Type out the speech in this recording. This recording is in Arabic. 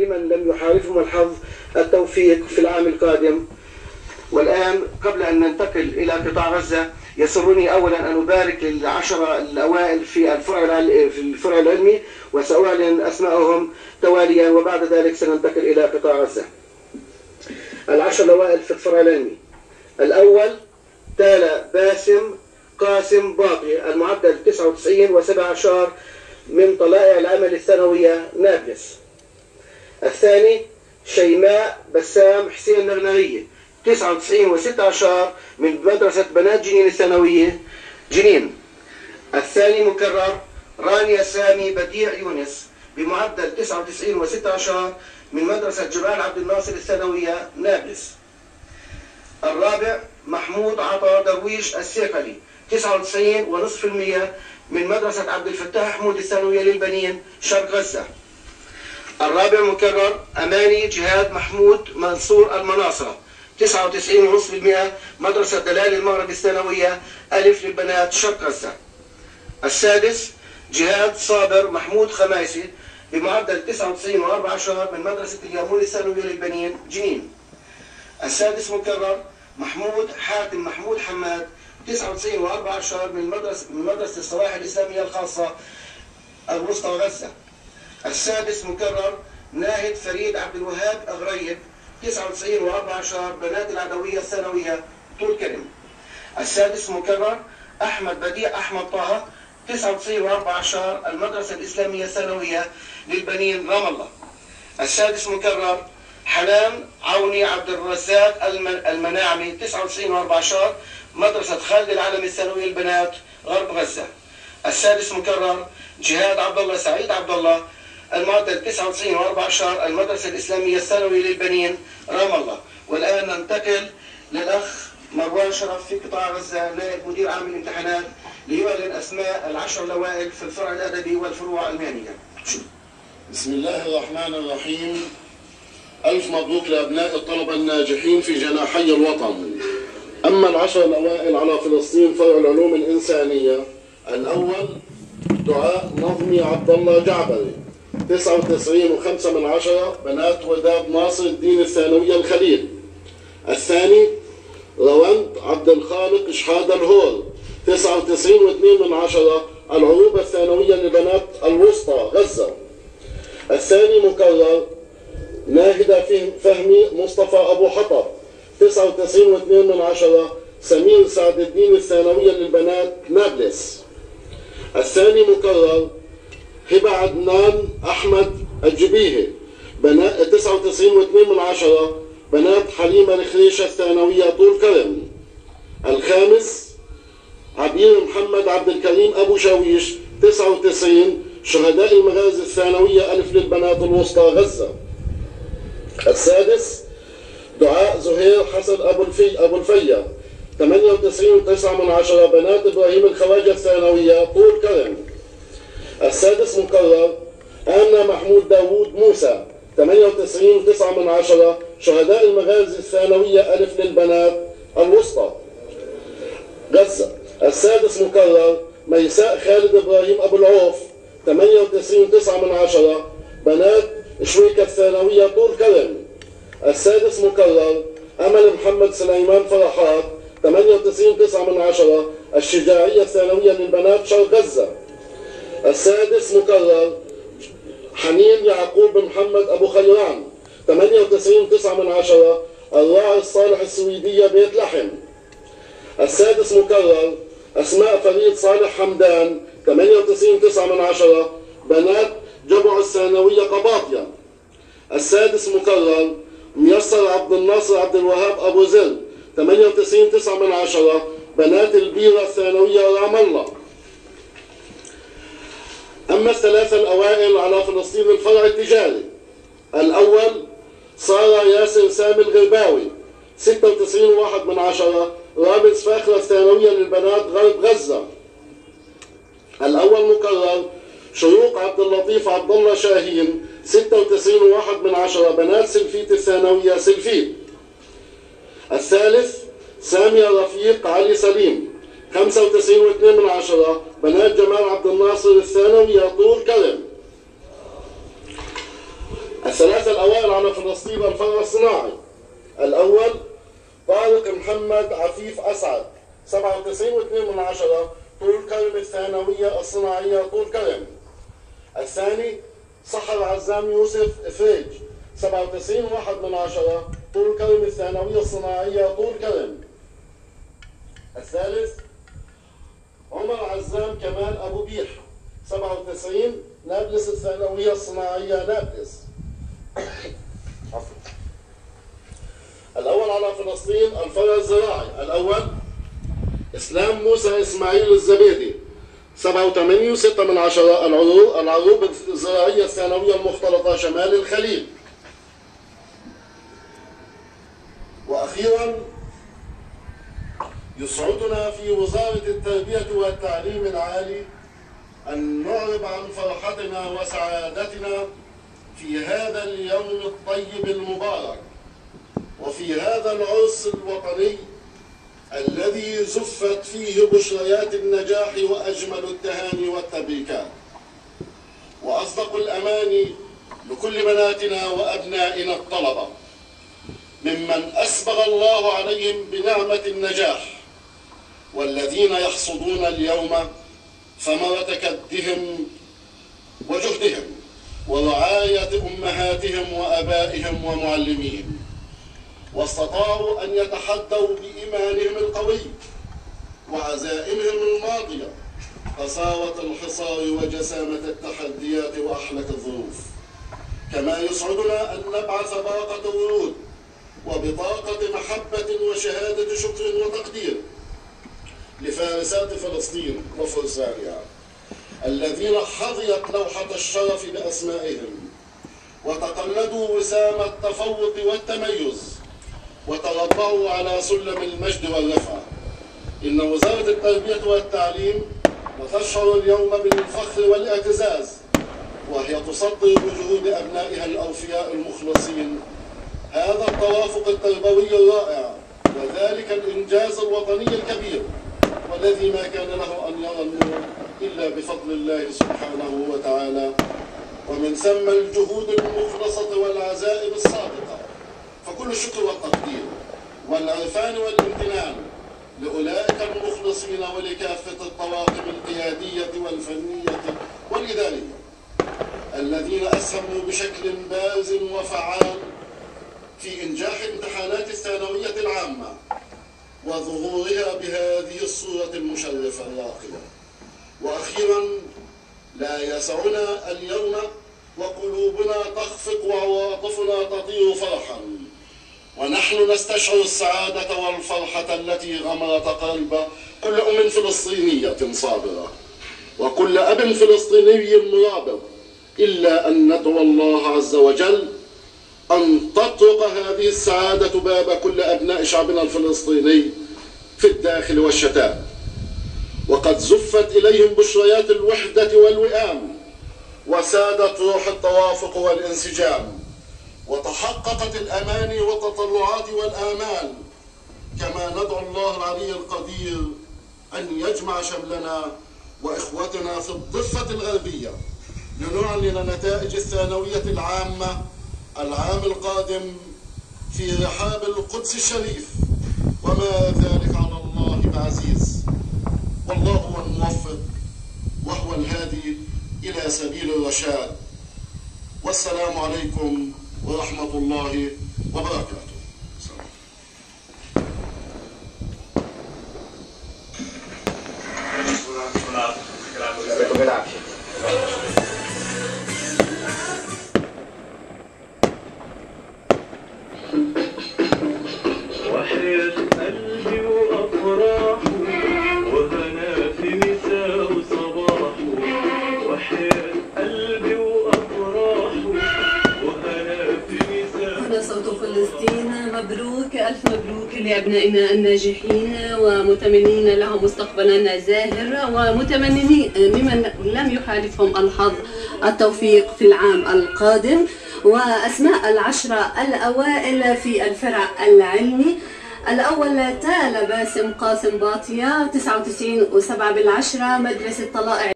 ولمن لم يحالفهم الحظ التوفيق في العام القادم. والآن قبل أن ننتقل إلى قطاع غزة يسرني أولا أن أبارك للعشرة الأوائل في الفرع العلمي، وسأعلن أسماءهم تواليا وبعد ذلك سننتقل إلى قطاع غزة. العشرة الأوائل في الفرع العلمي: الأول تالا باسم قاسم باقي، المعدل 99.17 من طلائع العمل الثانوية نابلس. الثاني شيماء بسام حسين نغنغية، 99.16 من مدرسة بنات جنين الثانوية جنين. الثاني مكرر رانيا سامي بديع يونس بمعدل 99.16 من مدرسة جبال عبد الناصر الثانوية نابلس. الرابع محمود عطا درويش السيقلي، 99.5% من مدرسة عبد الفتاح حمود الثانوية للبنين شرق غزة. الرابع مكرر أماني جهاد محمود منصور المناصرة، 99.5% مدرسة دلال المغرب الثانوية ألف للبنات شرق غزة. السادس جهاد صابر محمود خمايسي بمعدل 99.14 من مدرسة اليامون الثانوية للبنين جنين. السادس مكرر محمود حاتم محمود حماد، 99.14 من مدرسة الصواحل الإسلامية الخاصة الوسطى غزة. السادس مكرر ناهد فريد عبد الوهاب أغريب، 99.14 بنات العدوية الثانوية طول كرم. السادس مكرر أحمد بديع أحمد طه، 99.14 المدرسة الإسلامية الثانوية للبنين رام الله. السادس مكرر حنان عوني عبد الرزاق المناعمي، 99.14 مدرسة خالد العالم الثانوية للبنات غرب غزة. السادس مكرر جهاد عبد الله سعيد عبد الله، المعدل 99.14 المدرسة الإسلامية الثانوية للبنين رام الله. والآن ننتقل للأخ مروان شرف في قطاع غزة نائب مدير عام الامتحانات ليعلن أسماء العشر الأوائل في الفرع الأدبي والفروع المهنية. بسم الله الرحمن الرحيم. ألف مبروك لأبناء الطلبة الناجحين في جناحي الوطن. أما العشر الأوائل على فلسطين فرع العلوم الإنسانية: الأول دعاء نظمي عبد الله جعبري، 99.5 بنات وداد ناصر الدين الثانوية الخليل. الثاني روند عبد الخالق شحادة الهول، 99.2 العروبة الثانوية لبنات الوسطى غزة. الثاني مكرر ناهدة فهمي مصطفى أبو حطب، 99.2 سمير سعد الدين الثانوية للبنات نابلس. الثاني مكرر هبة عدنان أحمد الجبيهي، 99.2 بنات حليمة الخريشة الثانوية طول كرم. الخامس عبير محمد عبد الكريم أبو شاويش، 99 شهداء المغازي الثانوية ألف للبنات الوسطى غزة. السادس دعاء زهير حسن أبو الفيا، 98.9 بنات إبراهيم الخواجة الثانوية طول كرم. السادس مكرر آمنة محمود داوود موسى، 98.9 شهداء المغازي الثانوية ألف للبنات الوسطى غزة. السادس مكرر ميساء خالد إبراهيم أبو العوف، 98.9 بنات شويكة الثانوية طول كرم. السادس مكرر أمل محمد سليمان فرحات، 98.9 الشجاعية الثانوية للبنات شرق غزة. السادس مكرر حنين يعقوب محمد أبو خيران، 98.9 الراعي الصالح السويدية بيت لحم. السادس مكرر أسماء فريد صالح حمدان، 98.9 بنات جبع الثانوية قباطية. السادس مكرر ميسر عبد الناصر عبد الوهاب أبو زر، 98.9 بنات البيرة الثانوية رام الله. أما الثلاثة الأوائل على فلسطين الفرع التجاري: الأول سارة ياسر سامي الغرباوي، 96.1 رامز فاخرة الثانوية للبنات غرب غزة. الأول مكرر شروق عبد اللطيف عبد الله شاهين، 96.1 بنات سلفيت الثانوية سلفيت. الثالث سامية رفيق علي سليم، 95.2 بنات جمال عبد الناصر الثانوية طول كرم. الثلاثة الأوائل على فلسطين الفرع الصناعي. الأول طارق محمد عفيف أسعد 97.2 طول كرم الثانوية الصناعية طول كرم. الثاني صحر عزام يوسف إفريج 97.1 طول كرم الثانوية الصناعية طول كرم. الثالث عمر عزام كمال أبو بيح 97 نابلس الثانوية الصناعية نابلس. الأول على فلسطين الفرع الزراعي. الأول إسلام موسى إسماعيل الزبيدي 87.6 العروب الزراعية الثانوية المختلطة شمال الخليل. وأخيرا يسعدنا في وزارة التربية والتعليم العالي أن نعرب عن فرحتنا وسعادتنا في هذا اليوم الطيب المبارك وفي هذا العرس الوطني الذي زفت فيه بشريات النجاح وأجمل التهاني والتبريكات وأصدق الأماني لكل بناتنا وأبنائنا الطلبة ممن أسبغ الله عليهم بنعمة النجاح والذين يحصدون اليوم ثمرة كدهم وجهدهم ورعاية أمهاتهم وأبائهم ومعلميهم، واستطاعوا أن يتحدوا بإيمانهم القوي وعزائمهم الماضية قساوة الحصار وجسامة التحديات وأحلك الظروف. كما يسعدنا أن نبعث باقة ورود وبطاقة محبة وشهادة شكر وتقدير لفارسات فلسطين وفرسانها الذين حظيت لوحة الشرف بأسمائهم وتقلدوا وسام التفوق والتميز وتربعوا على سلم المجد والرفعة. إن وزارة التربية والتعليم تشعر اليوم بالفخر والاعتزاز وهي تصدر بجهود أبنائها الأوفياء المخلصين هذا التوافق التربوي الرائع وذلك الإنجاز الوطني الكبير والذي ما كان له أن يرى النور إلا بفضل الله سبحانه وتعالى، ومن ثم الجهود المخلصة والعزائم الصادقة. فكل الشكر والتقدير والعرفان والامتنان لأولئك المخلصين ولكافة الطواقم القيادية والفنية والإدارية الذين أسهموا بشكل بارز وفعال في إنجاح امتحانات الثانوية العامة وظهورها بهذه الصورة المشرفة الراقية. وأخيرا لا يسعنا اليوم وقلوبنا تخفق وعواطفنا تطير فرحا ونحن نستشعر السعادة والفرحة التي غمرت قلب كل أم فلسطينية صابرة وكل أب فلسطيني مرابط، إلا أن ندعو الله عز وجل أن تطرق هذه السعادة باب كل أبناء شعبنا الفلسطيني في الداخل والشتات. وقد زفت إليهم بشريات الوحدة والوئام وسادت روح التوافق والانسجام وتحققت الأماني والتطلعات والآمال. كما ندعو الله العلي القدير أن يجمع شملنا وإخوتنا في الضفة الغربية لنعلن نتائج الثانوية العامة العام القادم في رحاب القدس الشريف، وما ذلك على الله بعزيز، والله هو الموفق وهو الهادي إلى سبيل الرشاد. والسلام عليكم ورحمة الله وبركاته. وحياة قلبي وأفراحه وهنا في مساء وصباحه، وحياة قلبي وأفراحه وهنا في مساء. هنا صوت فلسطين، مبروك ألف مبروك لأبنائنا الناجحين ومتمنين لهم مستقبلا زاهر ومتمنين لمن لم يحالفهم الحظ التوفيق في العام القادم. وأسماء العشرة الأوائل في الفرع العلمي: الأول تال باسم قاسم باطية 99.7 مدرسة طلائع